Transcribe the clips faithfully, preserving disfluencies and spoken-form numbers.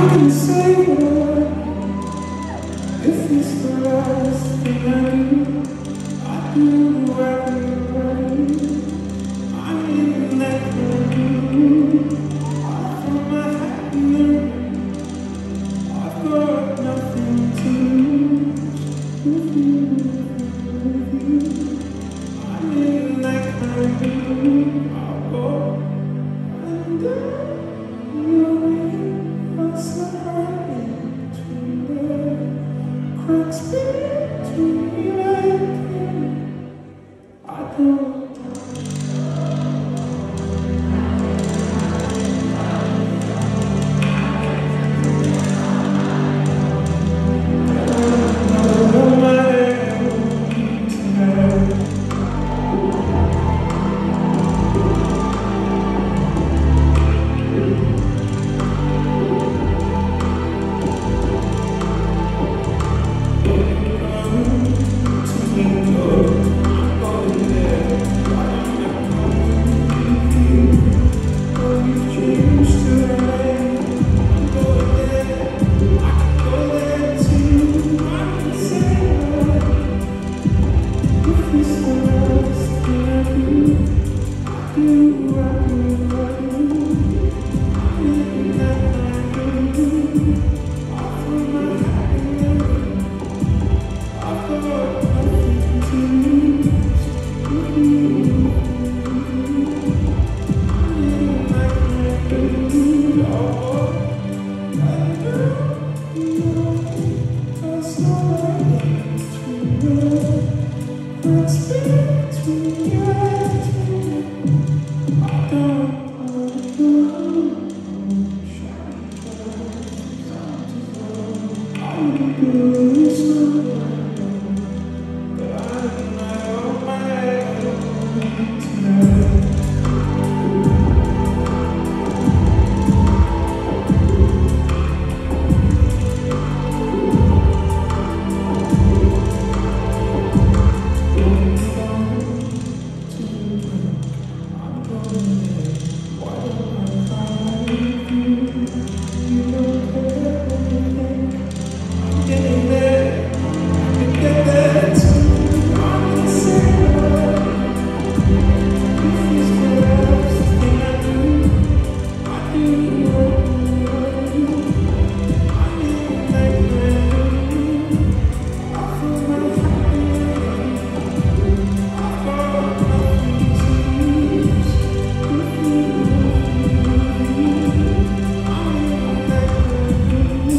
can say that if it's the last thing I do, I do everything. I'm in that mood. I throw my hat in the ring. I've got nothing to lose with you, with you. I'm in that mood. I'll go and down your way. What's the hurry between the cracks between you and me? I don't.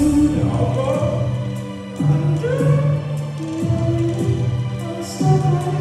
So